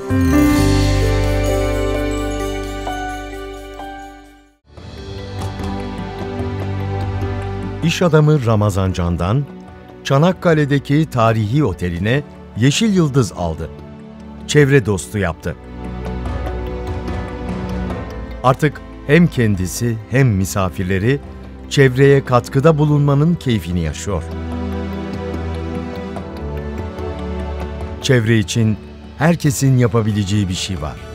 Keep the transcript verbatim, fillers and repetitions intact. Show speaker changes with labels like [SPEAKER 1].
[SPEAKER 1] İş adamı Ramazan Can'dan Çanakkale'deki tarihi oteline Yeşil Yıldız aldı. Çevre dostu yaptı. Artık hem kendisi hem misafirleri çevreye katkıda bulunmanın keyfini yaşıyor. Çevre için herkesin yapabileceği bir şey var.